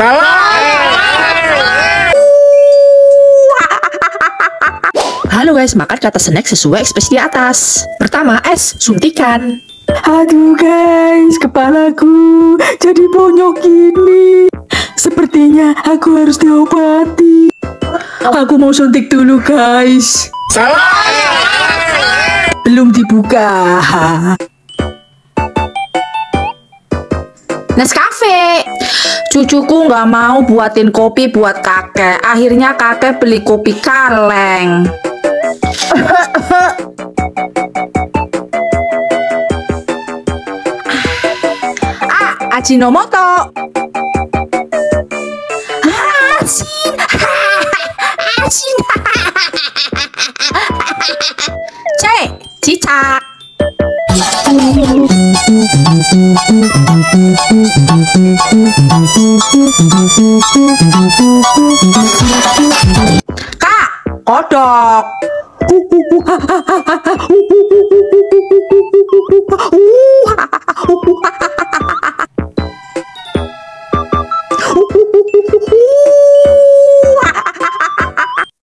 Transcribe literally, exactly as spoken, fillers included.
Halo guys, makan kata snack sesuai ekspresi di atas. Pertama, es suntikan. Aduh guys, kepalaku jadi bonyok gini. Sepertinya aku harus diobati. Aku mau suntik dulu guys. Belum dibuka. Nescafe. Cucuku nggak mau buatin kopi buat kakek. Akhirnya kakek beli kopi kaleng. Ah, Ajinomoto. Asin. Asin. C. Cicak. Kak, kodok.